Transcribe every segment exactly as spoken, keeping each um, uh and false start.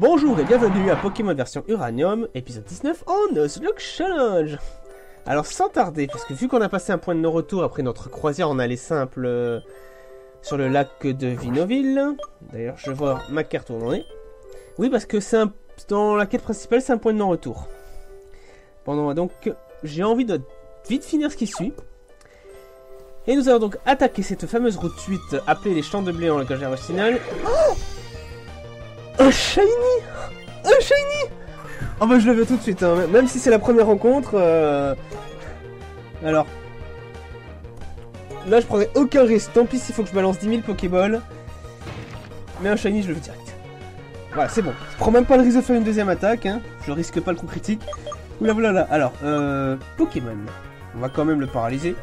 Bonjour et bienvenue à Pokémon version Uranium, épisode dix-neuf en Nuzlocke Challenge. Alors sans tarder, parce que vu qu'on a passé un point de non-retour après notre croisière en aller simple euh, sur le lac de Vinoville. D'ailleurs je vois ma carte où on en est. Oui, parce que c'est un... dans la quête principale c'est un point de non-retour. Bon, donc j'ai envie de vite finir ce qui suit. Et nous allons donc attaquer cette fameuse route huit appelée les champs de blé en langage original. Oh, un shiny! Un shiny! Oh bah je le veux tout de suite, hein. Même si c'est la première rencontre. Euh... Alors... Là je prendrai aucun risque, tant pis s'il faut que je balance dix mille Pokéballs. Mais un shiny je le veux direct. Voilà, c'est bon. Je prends même pas le risque de faire une deuxième attaque, hein. Je risque pas le coup critique. Oula voilà là. Alors, euh... Pokémon. On va quand même le paralyser.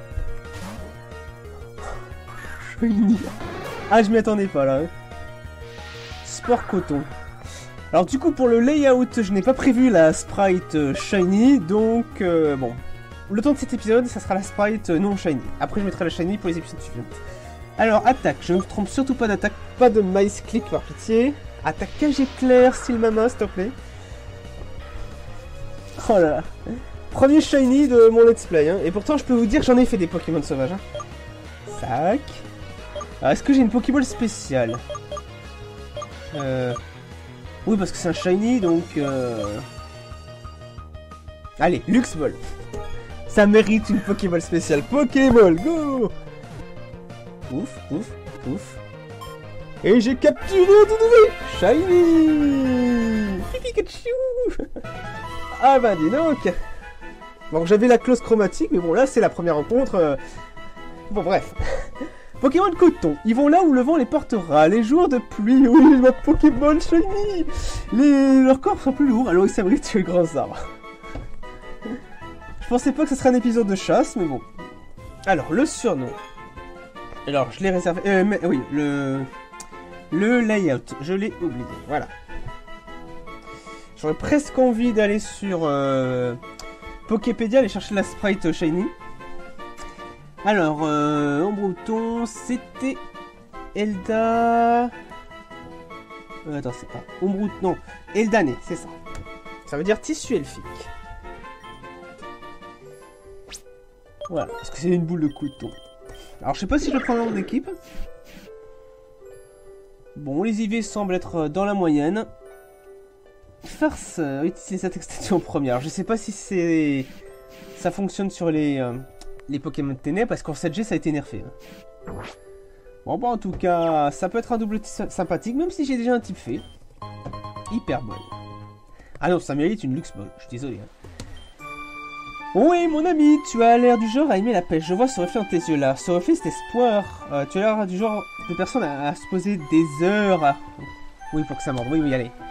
Shiny. Ah je m'y attendais pas là, hein. Sport coton. Alors du coup pour le layout je n'ai pas prévu la sprite euh, shiny, donc euh, bon, le temps de cet épisode ça sera la sprite euh, non shiny. Après je mettrai la shiny pour les épisodes suivants. Alors attaque, je ne me trompe surtout pas d'attaque, pas de mice click par pitié. Attaquage éclair style mama s'il te plaît. Oh là là. Premier shiny de mon let's play, hein. Et pourtant je peux vous dire j'en ai fait des Pokémon sauvages, hein. Sac. Alors est-ce que j'ai une Pokéball spéciale? Euh... Oui, parce que c'est un shiny, donc... Euh... Allez, Luxe Ball. Ça mérite une Pokéball spéciale. Pokéball, go! Ouf, ouf, ouf. Et j'ai capturé Doudouvé! Shiny! Pikachu! Ah bah dis donc! Bon, j'avais la clause chromatique, mais bon, là, c'est la première rencontre. Euh... Bon, bref. Pokémon coton, ils vont là où le vent les portera. Les jours de pluie, oui, ma Pokéball shiny. Les... Leurs corps sont plus lourds, alors ils s'abritent sur les grands arbres. Je pensais pas que ce serait un épisode de chasse, mais bon. Alors, le surnom. Alors, je l'ai réservé... Euh, mais, oui, le... Le layout, je l'ai oublié, voilà. J'aurais presque envie d'aller sur... Euh... Poképédia, aller chercher la sprite shiny. Alors, euh, en breton, c'était Elda... Euh, attends, c'est pas... Ombrut... Non, Eldané, c'est ça. Ça veut dire tissu elfique. Voilà, parce que c'est une boule de coton. Alors, je sais pas si je le prends dans mon équipe. Bon, les I V semblent être dans la moyenne. Farceur, utilise cette extension première. Je sais pas si c'est... Ça fonctionne sur les... Euh... les Pokémon de ténèbres, parce qu'en sept G ça a été nerfé. Bon bah en tout cas, ça peut être un double sympathique, même si j'ai déjà un type fait. Hyper Ball. Ah non, ça mérite une Luxe Ball, je suis désolé. Hein. Oui mon ami, tu as l'air du genre à aimer la pêche, je vois ce reflet dans tes yeux là. Ce reflet c'est espoir. Euh, tu as l'air du genre de personne à, à se poser des heures à... Oui, pour que ça morde, oui oui, allez.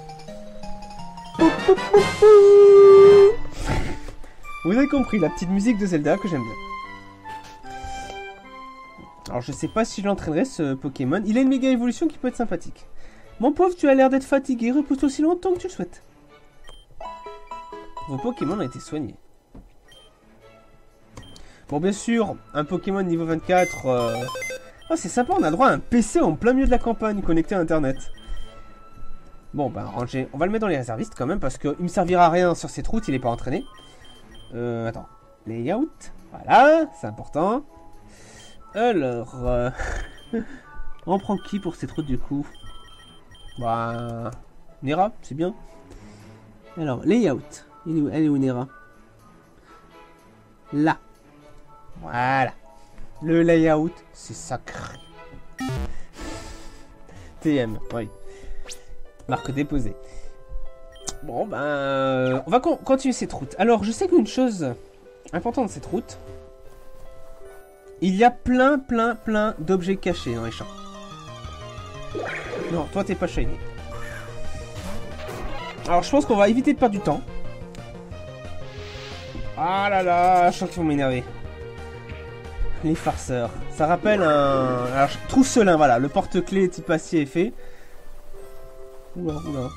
Vous avez compris, la petite musique de Zelda que j'aime bien. Alors je sais pas si je l'entraînerai ce Pokémon. Il a une méga évolution qui peut être sympathique. Mon pauvre, tu as l'air d'être fatigué. Repose aussi longtemps que tu le souhaites. Vos Pokémon ont été soignés. Bon bien sûr, un Pokémon niveau vingt-quatre... Euh... Oh c'est sympa, on a droit à un P C en plein milieu de la campagne connecté à internet. Bon bah ranger. On va le mettre dans les réservistes quand même parce qu'il me servira à rien sur cette route, il est pas entraîné. Euh, attends, layout, voilà, c'est important. Alors, euh, on prend qui pour cette route du coup? Bah, Nera, c'est bien. Alors, layout, elle est où, elle est où Nera? Là, voilà. Le layout, c'est sacré. T M, oui. Marque déposée. Bon ben, on va con continuer cette route. Alors, je sais qu'une chose importante de cette route, il y a plein, plein, plein d'objets cachés dans les champs. Non, toi t'es pas shiny. Alors, je pense qu'on va éviter de perdre du temps. Ah là là, je sens qu'ils vont m'énerver. Les farceurs. Ça rappelle un... Alors, trousselin, voilà. Le porte-clés type acier est fait. Oula, oula.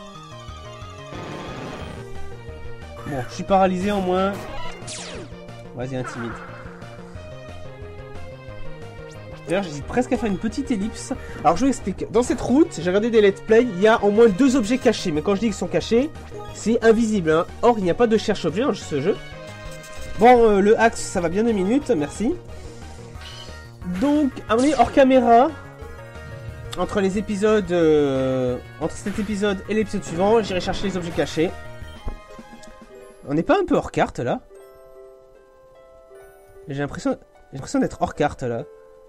Bon, je suis paralysé en moins. Vas-y, intimide. D'ailleurs, j'hésite presque à faire une petite ellipse. Alors, je vous explique. Dans cette route, j'ai regardé des let's play, il y a au moins deux objets cachés. Mais quand je dis qu'ils sont cachés, c'est invisible. Hein. Or, il n'y a pas de cherche-objet dans ce jeu. Bon, euh, le axe, ça va bien deux minutes, merci. Donc, à mon avis, hors caméra, entre les épisodes, euh, entre cet épisode et l'épisode suivant, j'irai chercher les objets cachés. On n'est pas un peu hors carte, là? J'ai l'impression, j'ai l'impression d'être hors carte, là.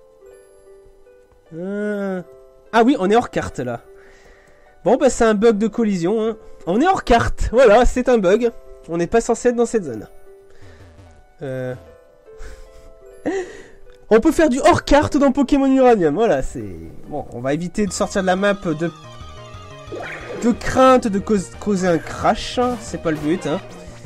Euh... Ah oui, on est hors carte, là. Bon, bah, c'est un bug de collision, hein. On est hors carte, voilà, c'est un bug. On n'est pas censé être dans cette zone. Euh... On peut faire du hors-carte dans Pokémon Uranium, voilà, c'est... Bon, on va éviter de sortir de la map de... De crainte de cause... causer un crash, c'est pas le but, hein.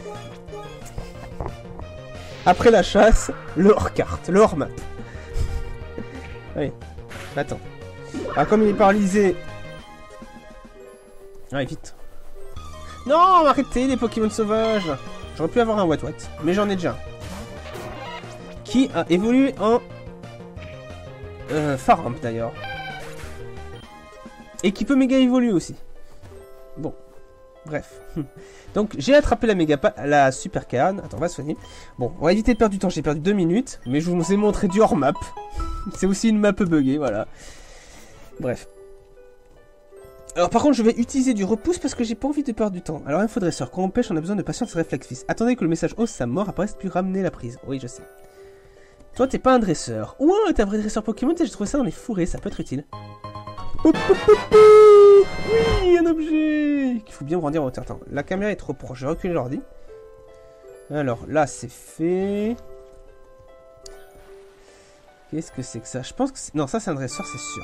Après la chasse, le hors-carte, le hors-map. Allez, attends. Alors comme il est paralysé... Allez, vite. Non, arrêtez les Pokémon sauvages. J'aurais pu avoir un Wat-Wat, mais j'en ai déjà un. Qui a évolué en... Euh, Faramp d'ailleurs. Et qui peut méga évoluer aussi. Bon. Bref. Donc j'ai attrapé la méga la super canne. Attends, on va soigner. Bon, on va éviter de perdre du temps. J'ai perdu deux minutes. Mais je vous ai montré du hors map. C'est aussi une map buggée, voilà. Bref. Alors par contre je vais utiliser du repousse parce que j'ai pas envie de perdre du temps. Alors info dresseur, quand on pêche on a besoin de patience et réflexe fils. Attendez que le message ose sa mort apparaisse puis ramener la prise. Oui je sais. Toi, t'es pas un dresseur. Ouah, t'es un vrai dresseur Pokémon, j'ai trouvé ça dans les fourrés, ça peut être utile. Oui, un objet qu'il faut bien grandir en hauteur. Attends, la caméra est trop proche, je vais reculer l'ordi. Alors, là, c'est fait. Qu'est-ce que c'est que ça? Je pense que c'est... Non, ça, c'est un dresseur, c'est sûr.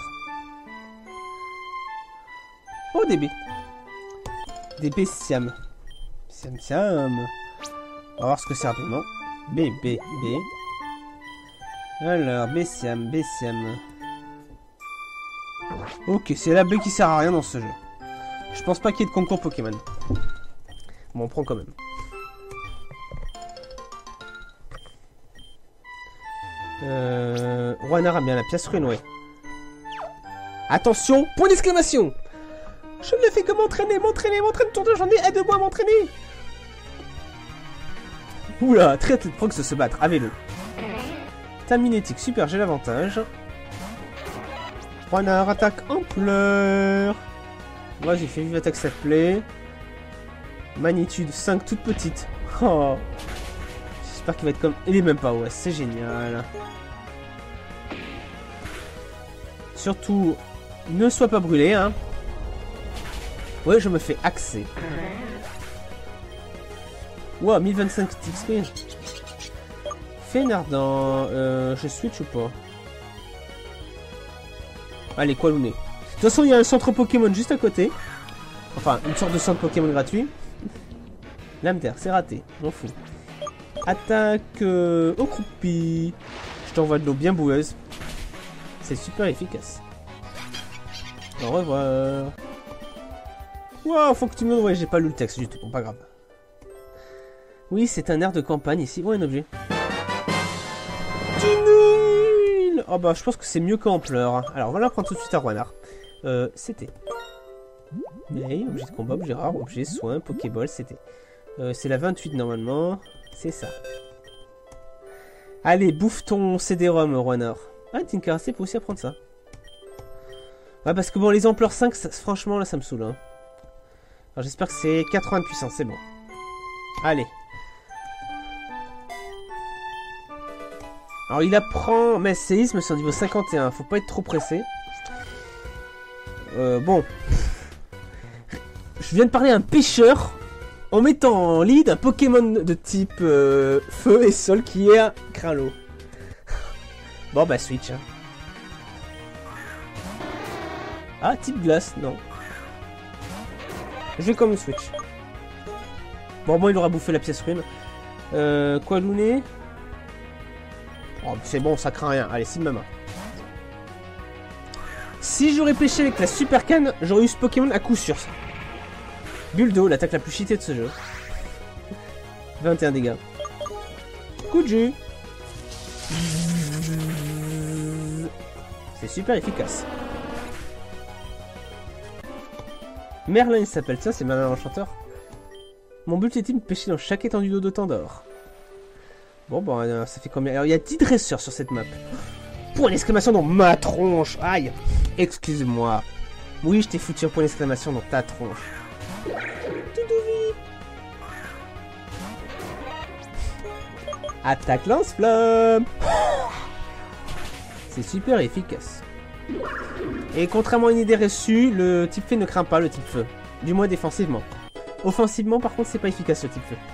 Oh, des baies. Des baies siam. Siam, siam. On va voir ce que c'est rapidement. B, B, B. Alors, Bessiam, Bessiam. Ok, c'est la baie qui sert à rien dans ce jeu. Je pense pas qu'il y ait de concours Pokémon. Bon, on prend quand même. Euh... Roiner a bien la pièce rune, ouais. Attention, point d'exclamation! Je ne fais que m'entraîner, m'entraîner, m'entraîner, tour de journée, aide-moi à m'entraîner! Oula, très athlète prox de se battre, avez-le. Minétique, super, j'ai l'avantage. Renard, attaque en pleurs. Moi j'ai fait vive attaque, ça te plaît. Magnitude cinq, toute petite. Oh. J'espère qu'il va être comme... Il est même pas, ouais, c'est génial. Surtout, ne sois pas brûlé, hein. Ouais, je me fais axer. Wow, mille vingt-cinq X P. Fénardant, euh, je switch ou pas? Allez, Qualouné. De toute façon, il y a un centre Pokémon juste à côté. Enfin, une sorte de centre Pokémon gratuit. Lame terre, c'est raté, m'en fous. Attaque euh, au croupi. Je t'envoie de l'eau bien boueuse. C'est super efficace. Au revoir. Wow, faut que tu me... Ouais, j'ai pas lu le texte du tout, bon, pas grave. Oui, c'est un air de campagne ici. Oh, un objet. Oh bah je pense que c'est mieux qu'en pleurs. Alors on va la prendre tout de suite à Roinard. Euh, c'était. Mais objet de combat, objet rare, objet, soin, Pokéball, c'était. Euh, c'est la vingt-huit normalement. C'est ça. Allez, bouffe ton C D-ROM, Roinard. Ah, Tinkeracé peut aussi apprendre ça. Ouais, parce que bon, les ampleurs cinq, ça, franchement là ça me saoule. Hein. Alors j'espère que c'est quatre-vingts de puissance, c'est bon. Allez. Alors il apprend, mais séisme c'est au niveau cinquante et un, faut pas être trop pressé. Euh, bon. Je viens de parler à un pêcheur en mettant en lead un Pokémon de type euh, feu et sol qui est un Crinlo. Bon bah switch. Hein. Ah, type glace, non. Je vais comme switch. Bon, moi il aura bouffé la pièce rune. Euh, quoi, Louné? Oh, c'est bon, ça craint rien. Allez, c'est de ma main. Si j'aurais pêché avec la super canne, j'aurais eu ce Pokémon à coup sûr. Bulle d'eau, l'attaque la plus cheatée de ce jeu. vingt et un dégâts. Coup de jus. C'est super efficace. Merlin il s'appelle, tiens c'est Merlin l'enchanteur. Mon but est-il de pêcher dans chaque étendue d'eau de Tandor. Bon bon, euh, ça fait combien? Alors il y a dix dresseurs sur cette map. Point d'exclamation dans ma tronche. Aïe. Excuse-moi. Oui je t'ai foutu un point d'exclamation dans ta tronche. Attaque lance-flamme. C'est super efficace. Et contrairement à une idée reçue, le type feu ne craint pas le type feu. Du moins défensivement. Offensivement par contre c'est pas efficace le type feu.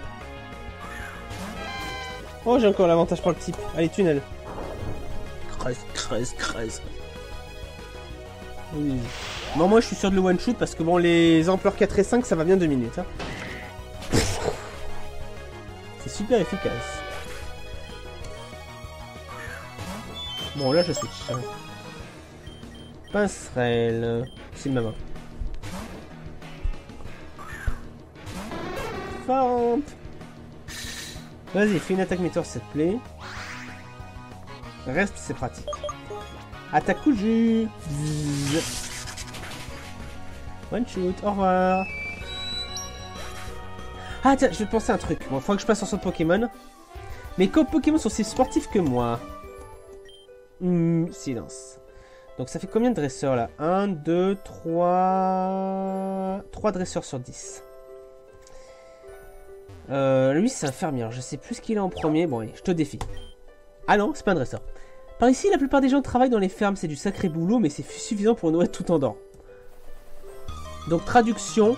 Oh j'ai encore l'avantage pour le type. Allez tunnel. Creuse, creuse, creuse. Oui. Non moi je suis sûr de le one shoot parce que bon les ampleurs quatre et cinq ça va bien deux minutes. Hein. C'est super efficace. Bon là je switch. Pincerelle. C'est ma main. Fente. Vas-y, fais une attaque météore s'il te plaît. Reste, c'est pratique. Attaque coup de jus. One shoot, au revoir. Ah tiens, je vais te penser à un truc. Bon, il faudra que je passe en saut de Pokémon. Mes co-Pokémon sont aussi sportifs que moi. Mmh, silence. Donc ça fait combien de dresseurs là? un, deux, trois... trois dresseurs sur dix. Euh, lui c'est un fermier, je sais plus ce qu'il a en premier. Bon allez, je te défie. Ah non, c'est pas un dresseur. Par ici, la plupart des gens travaillent dans les fermes, c'est du sacré boulot, mais c'est suffisant pour nourrir tout Tandor. Donc traduction...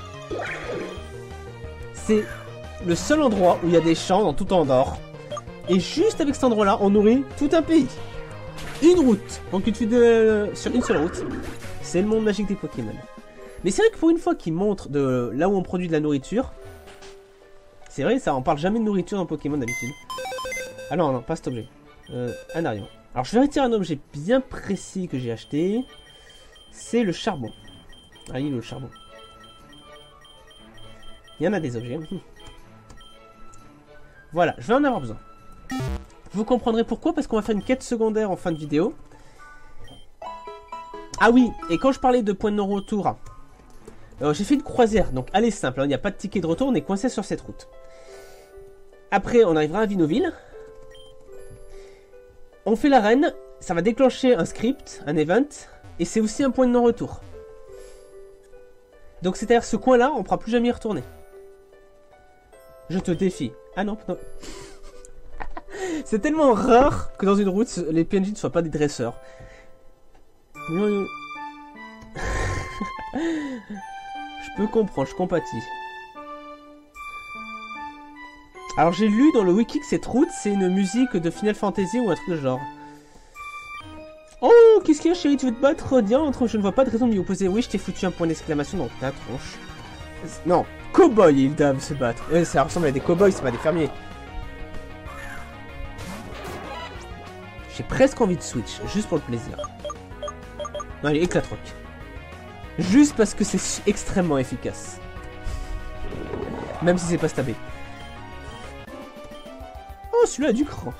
C'est le seul endroit où il y a des champs dans tout Tandor. Et juste avec cet endroit-là, on nourrit tout un pays. Une route. Donc une suite de... sur une seule route. C'est le monde magique des Pokémon. Mais c'est vrai que pour une fois qu'ils montrent de là où on produit de la nourriture... C'est vrai, ça, on parle jamais de nourriture dans Pokémon d'habitude. Ah non, non, pas cet objet. Euh, un Arion. Alors je vais retirer un objet bien précis que j'ai acheté. C'est le charbon. Ah, il est le charbon. Il y en a des objets. Voilà, je vais en avoir besoin. Vous comprendrez pourquoi, parce qu'on va faire une quête secondaire en fin de vidéo. Ah oui, et quand je parlais de point de non-retour, euh, j'ai fait une croisière, donc elle est simple, il n'y a pas de ticket de retour, on est coincé sur cette route. Après, on arrivera à Vinoville. On fait l'arène, ça va déclencher un script, un event, et c'est aussi un point de non-retour. Donc c'est-à-dire ce coin-là, on ne pourra plus jamais y retourner. Je te défie. Ah non, non. C'est tellement rare que dans une route, les P N J ne soient pas des dresseurs. Je peux comprendre, je compatis. Alors j'ai lu dans le wiki que cette route, c'est une musique de Final Fantasy ou un truc de genre. Oh, qu'est-ce qu'il y a chérie, tu veux te battre? Diantre, je ne vois pas de raison de m'y opposer. Oui, je t'ai foutu un point d'exclamation dans ta tronche. Non, cow-boy, ils doivent se battre. Euh, ça ressemble à des cow-boys, c'est pas des fermiers. J'ai presque envie de switch, juste pour le plaisir. Non, allez, éclate-rock. Juste parce que c'est extrêmement efficace. Même si c'est pas stabé. Oh, celui-là a du cran.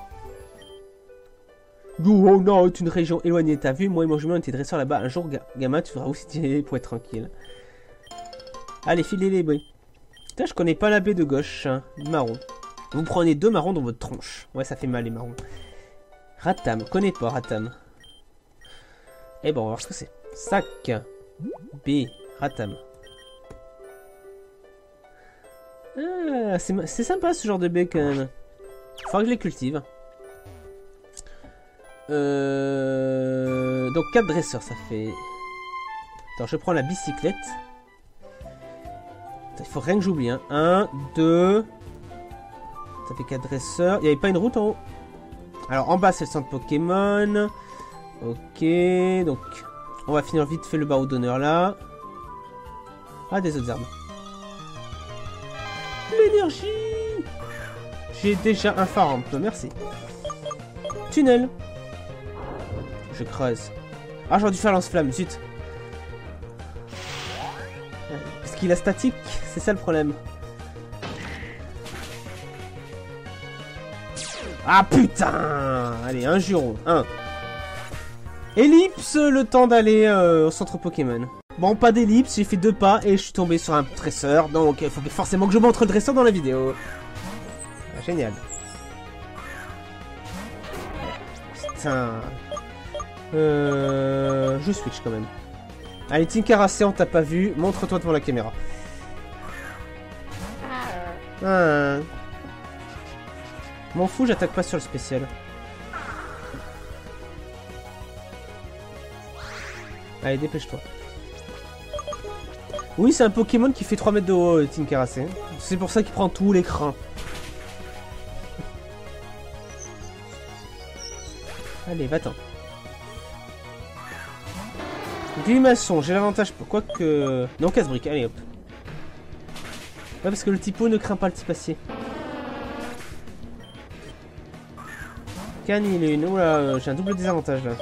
Oh non, c'est une région éloignée. T'as vu, moi et mon jumeau, on était dresseurs là-bas. Un jour, gamin, tu feras aussi tirer pour être tranquille. Allez, filez les bruits. Putain, je connais pas la baie de gauche. Hein. Marron. Vous prenez deux marrons dans votre tronche. Ouais, ça fait mal les marrons. Ratam, connais pas Ratam. Eh bon, on va voir ce que c'est. Sac. B. Ratam. Ah, c'est sympa ce genre de baie quand même. Faudra que je les cultive. Euh... Donc quatre dresseurs, ça fait... Attends, je prends la bicyclette. Il faut rien que j'oublie. Hein. un, deux... Ça fait quatre dresseurs. Il n'y avait pas une route en haut. Alors en bas c'est le centre Pokémon. Ok, donc on va finir vite fait le barreau d'honneur là. Ah, des autres arbres. L'énergie. J'ai déjà un phare en peu, merci. Tunnel. Je creuse. Ah, j'aurais dû faire lance-flamme, zut. Parce qu'il a statique, c'est ça le problème. Ah putain. Allez, un juron. un. Ellipse, le temps d'aller euh, au centre Pokémon. Bon, pas d'ellipse, j'ai fait deux pas et je suis tombé sur un dresseur, donc il faut forcément que je montre le dresseur dans la vidéo. Ah, génial. Putain. Euh... Je switch quand même. Allez, Tinkaracé, on t'a pas vu, montre-toi devant la caméra. Ah. M'en fous, j'attaque pas sur le spécial. Allez, dépêche-toi. Oui, c'est un Pokémon qui fait trois mètres de haut, euh, Tinkaracé. C'est pour ça qu'il prend tout l'écran. Allez, va-t'en. Grimaçon, j'ai l'avantage pour quoi que... Non, casse-brique, allez hop. Ouais, parce que le typo ne craint pas le type acier. Canilune, oula, j'ai un double désavantage là.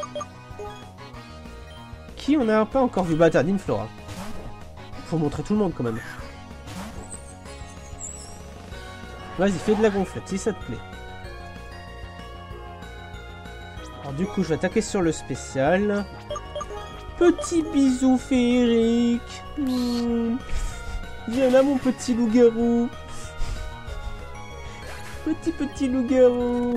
Qui on n'a pas encore vu? Bah, t'as Nymflora. Faut montrer tout le monde quand même. Vas-y, fais de la gonflette si ça te plaît. Alors du coup, je vais attaquer sur le spécial. Petit bisou féerique. Mmh. Viens là, mon petit loup-garou. Petit petit loup-garou.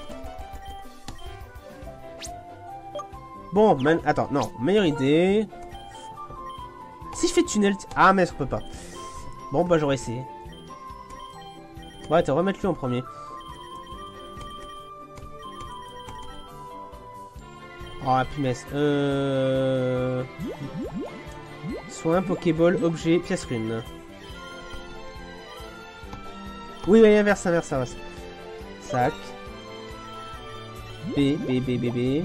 Bon, man... attends, non, meilleure idée. Si je fais tunnel... Ah, mais ça peut pas. Bon, bah j'aurais essayé. Bon, attends, remettre lui en premier. Oh, la punaise. Euh... Soin, Pokéball, objet, pièce rune. Oui, oui, inverse, inverse, inverse. Sac. B, B, B, B, B.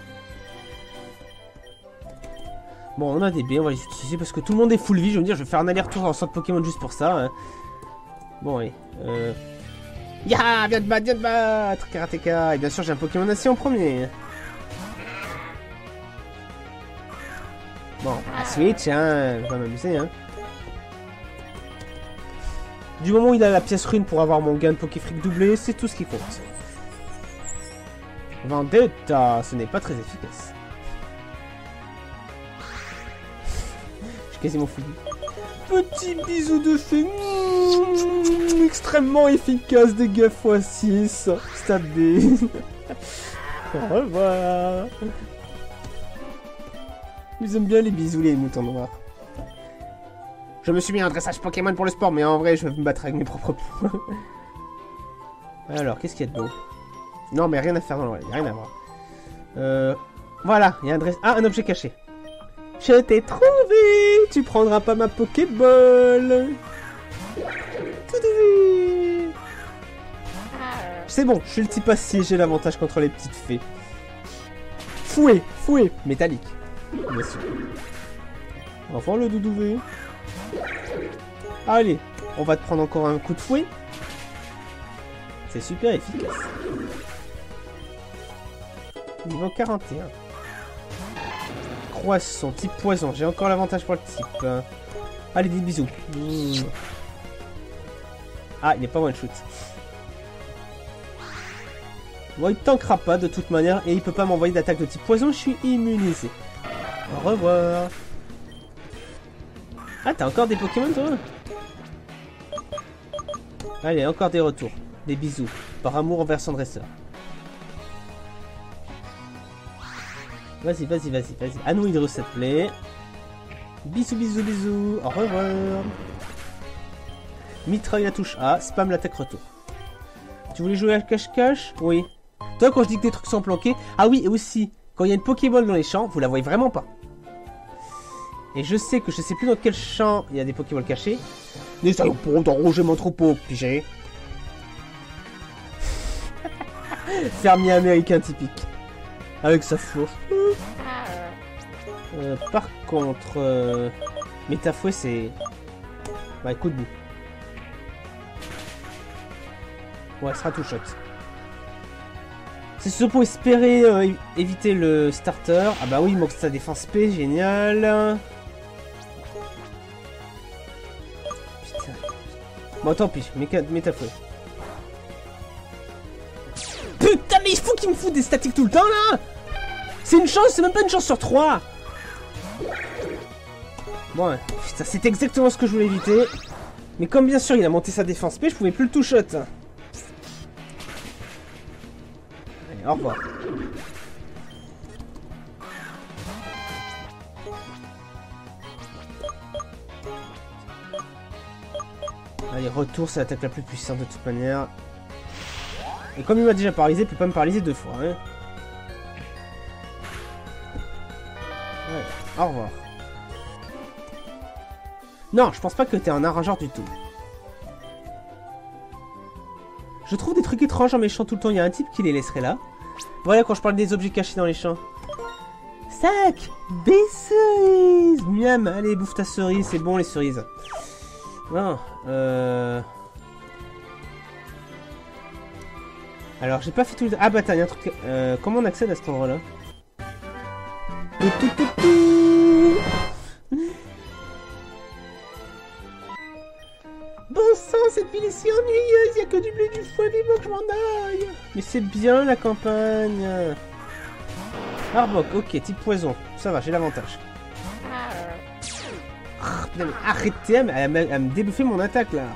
Bon, on a des B, on va les utiliser parce que tout le monde est full vie. Je veux me dire, je vais faire un aller-retour dans le centre Pokémon juste pour ça. Hein. Bon, allez. Euh... Ya, viens de battre, viens de battre, Karateka. Et bien sûr, j'ai un Pokémon acier en premier. Bon, à Switch, hein, je vais m'amuser, hein. Du moment où il a la pièce rune pour avoir mon gain de Pokéfric doublé, c'est tout ce qui compte. Vendetta, ce n'est pas très efficace. Je suis quasiment fou. Petit bisou de fée. Mmh, extrêmement efficace, dégâts fois six. Stade B. Au revoir. Ils aiment bien les bisous, les moutons noirs. Je me suis mis un dressage Pokémon pour le sport, mais en vrai, je vais me battre avec mes propres points. Alors, qu'est-ce qu'il y a de beau? Non, mais rien à faire dans le... Il n'y a rien à voir. Euh... Voilà, il y a un dress... Ah, un objet caché. Je t'ai trouvé. Tu prendras pas ma Pokéball. C'est bon, je suis le type acier, j'ai l'avantage contre les petites fées. Fouet, fouet, métallique. Bien sûr. Enfin le doudouvé. Allez, on va te prendre encore un coup de fouet. C'est super efficace. Niveau quarante et un. Croissant, type poison. J'ai encore l'avantage pour le type. Allez, des bisous. Mmh. Ah, il n'est pas one shoot. Bon, il tankera pas de toute manière et il peut pas m'envoyer d'attaque de type poison. Je suis immunisé. Au revoir. Ah, t'as encore des Pokémon, toi? Allez, encore des retours. Des bisous. Par amour envers son dresseur. Vas-y, vas-y, vas-y, vas-y. Anneau Hydro, ça te plaît. Bisous, bisous, bisous. Au revoir. Mitraille la touche A. Spam l'attaque retour. Tu voulais jouer à cache-cache? Oui. Toi, quand je dis que des trucs sont planqués... Ah oui, et aussi, quand il y a une Pokéball dans les champs, vous la voyez vraiment pas. Et je sais que je sais plus dans quel champ il y a des Pokéballs cachés. N'essayons pas d'enroger mon troupeau, pigé. Fermier américain typique. Avec sa fourche. Euh, par contre... Euh... Métafouet, c'est... Bah, coup de bout. Ouais, ce sera tout shot. C'est ce pour espérer euh, éviter le starter. Ah bah oui, il manque sa défense P, génial. Putain. Bon, tant pis, Métafouet. Putain, mais il faut qu'il me fout des statiques tout le temps, là. C'est une chance, c'est même pas une chance sur trois. Bon, ouais. Putain, c'est exactement ce que je voulais éviter. Mais comme bien sûr il a monté sa défense P, je pouvais plus le two-shot. Allez, au revoir. Allez, retour, c'est l'attaque la plus puissante de toute manière. Et comme il m'a déjà paralysé, il peut pas me paralyser deux fois. Hein. Ouais, au revoir. Non, je pense pas que t'es un arrangeur du tout. Je trouve des trucs étranges en méchant tout le temps. Il y a un type qui les laisserait là. Voilà, quand je parle des objets cachés dans les champs. Sac! Des cerises! Miam! Allez, bouffe ta cerise, c'est bon les cerises. Non, euh... Alors, j'ai pas fait tout le... Ah bah attends, il y a un truc... Euh, comment on accède à cet endroit-là? Bon sang, cette ville est si ennuyeuse, il y a que du blé du foie, vivement que je m'en aille. Mais c'est bien la campagne. Arbok, ok, type poison. Ça va, j'ai l'avantage. Ah, putain, mais arrêtez, elle, elle, elle, elle me débouffer mon attaque là.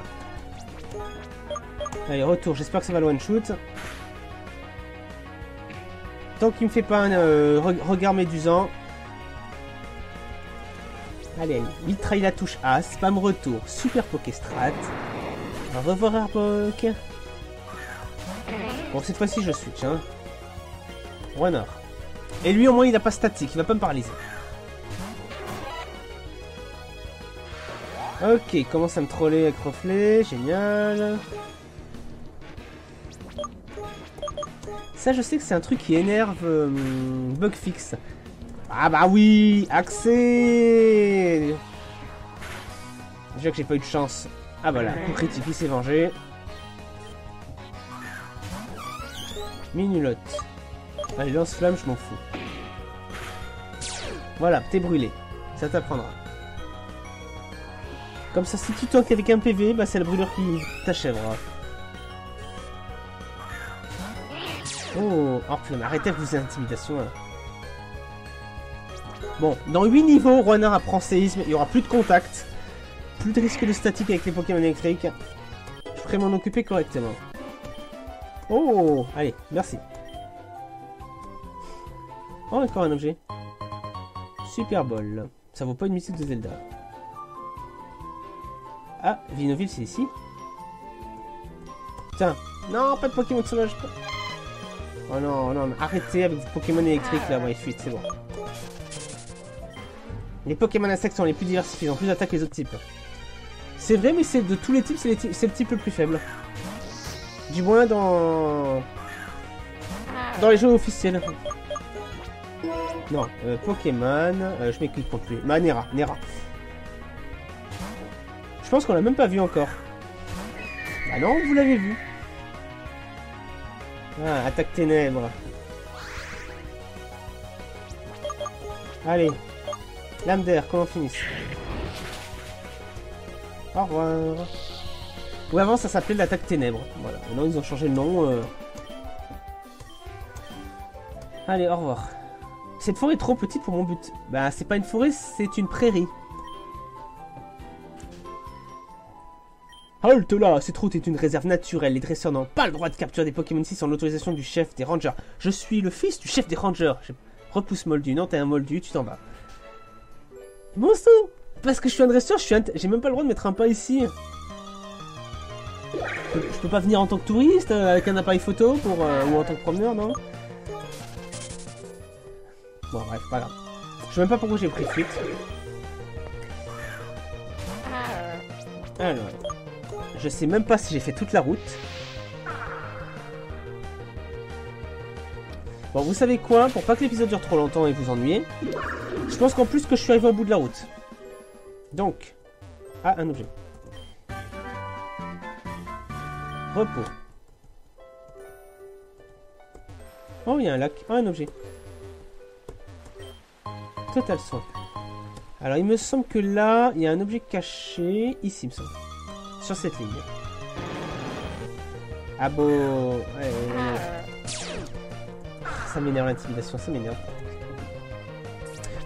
Allez, retour, j'espère que ça va le one-shoot. Tant qu'il me fait pas un euh, regard médusant. Allez, il trahit la touche A, spam retour, super Pokéstrat. Au revoir Arbok. Bon, cette fois-ci je switch, hein. Runner. Et lui au moins il a pas statique, il va pas me paralyser. Ok, il commence à me troller avec Roflet, génial. Ça je sais que c'est un truc qui énerve euh, Bugfix. Ah bah oui, accès. Déjà que j'ai pas eu de chance. Ah voilà, coup critique, il s'est vengé. Minulote. Allez, lance-flamme, je m'en fous. Voilà, t'es brûlé. Ça t'apprendra. Comme ça, si tu tankes avec un P V, bah c'est le brûleur qui t'achèvera. Oh, oh putain, arrêtez avec vos intimidations. Hein. Bon, dans huit niveaux, Runner apprend séisme, il y aura plus de contact. Plus de risque de statique avec les Pokémon électriques. Je ferai m'en occuper correctement. Oh, allez, merci. Oh, encore un objet. Super Ball. Ça vaut pas une musique de Zelda. Ah, Vinoville, c'est ici. Putain. Non, pas de Pokémon sauvage. Oh non, non, arrêtez avec des Pokémon électriques là, ouais, fuite, c'est bon. Les Pokémon insectes sont les plus diversifiés, ils ont plus d'attaques que les autres types. C'est vrai, mais c'est de tous les types, c'est le type le plus faible. Du moins dans... Dans les jeux officiels. Non, euh, Pokémon... Euh, je m'équipe contre lui. Bah, Nera, Nera. Je pense qu'on l'a même pas vu encore. Ah non, vous l'avez vu. Ah, attaque ténèbres. Allez. Lame d'air, comment on finisse? Au revoir. Ou avant ça s'appelait l'attaque ténèbres. Voilà, maintenant ils ont changé le nom. Euh... Allez, au revoir. Cette forêt est trop petite pour mon but. Bah, c'est pas une forêt, c'est une prairie. Halte là, cette route est une réserve naturelle. Les dresseurs n'ont pas le droit de capturer des Pokémon ici sans l'autorisation du chef des rangers. Je suis le fils du chef des rangers. Je... Repousse Moldu. Non, t'es un Moldu, tu t'en vas. Bon sang, parce que je suis un dresseur, je suis un... j'ai même pas le droit de mettre un pas ici. Je peux, je peux pas venir en tant que touriste euh, avec un appareil photo pour euh, ou en tant que promeneur, non? Bon bref, pas grave. Je sais même pas pourquoi j'ai pris fuite. Alors, je sais même pas si j'ai fait toute la route. Bon, vous savez quoi? Pour pas que l'épisode dure trop longtemps et vous ennuyer, je pense qu'en plus que je suis arrivé au bout de la route. Donc, ah, un objet. Repos. Oh, il y a un lac. Oh, un objet. Total soin. Alors, il me semble que là, il y a un objet caché. Ici, il me semble. Sur cette ligne. Ah bon. Ouais, ouais, ouais. Ça m'énerve l'intimidation, ça m'énerve.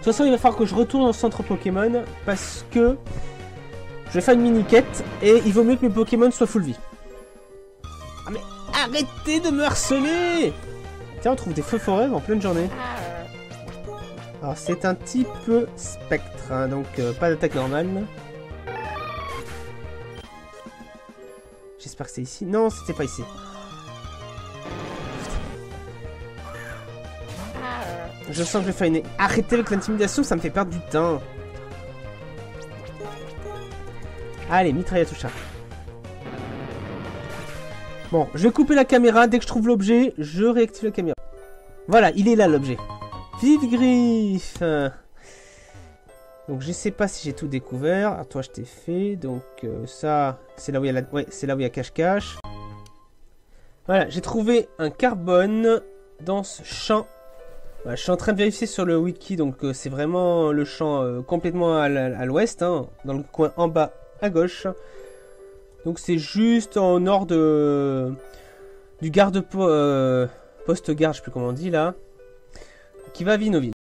toute façon, il va falloir que je retourne au centre Pokémon parce que je vais faire une mini-quête et il vaut mieux que mes Pokémon soient full vie. Ah mais arrêtez de me harceler! Tiens, on trouve des feux forêts en pleine journée. Alors c'est un type spectre, hein, donc euh, pas d'attaque normale. J'espère que c'est ici. Non, c'était pas ici. Je sens que je vais faire une... Arrêtez avec l'intimidation, ça me fait perdre du temps. Allez, mitraille à tout chat. Bon, je vais couper la caméra. Dès que je trouve l'objet, je réactive la caméra. Voilà, il est là l'objet. Vive griffe. Donc je sais pas si j'ai tout découvert. Alors, toi je t'ai fait. Donc euh, ça, c'est là où il y a la... ouais, c'est là où il y a cache-cache. Voilà, j'ai trouvé un carbone dans ce champ. Voilà, je suis en train de vérifier sur le wiki. Donc euh, c'est vraiment le champ euh, complètement à l'ouest, hein, dans le coin en bas à gauche. Donc c'est juste au nord de du garde euh, poste garde, je sais plus comment on dit là, qui va à Vinoville.